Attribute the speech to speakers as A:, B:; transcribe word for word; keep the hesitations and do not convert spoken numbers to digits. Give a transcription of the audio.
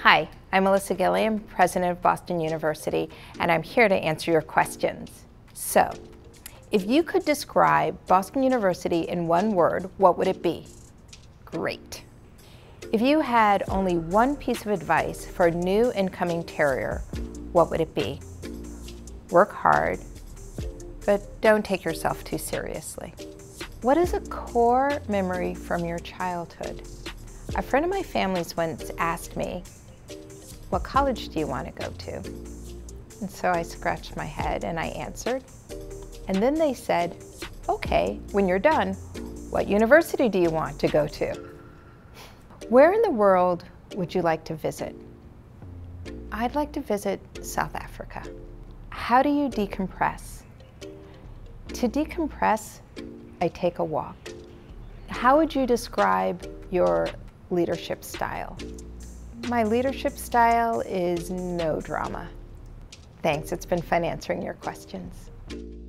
A: Hi, I'm Melissa Gilliam, President of Boston University, and I'm here to answer your questions. So, if you could describe Boston University in one word, what would it be? Great. If you had only one piece of advice for a new incoming terrier, what would it be? Work hard, but don't take yourself too seriously. What is a core memory from your childhood? A friend of my family's once asked me, what college do you want to go to? And so I scratched my head and I answered. And then they said, okay, when you're done, what university do you want to go to? Where in the world would you like to visit? I'd like to visit South Africa. How do you decompress? To decompress, I take a walk. How would you describe your leadership style? My leadership style is no drama. Thanks, it's been fun answering your questions.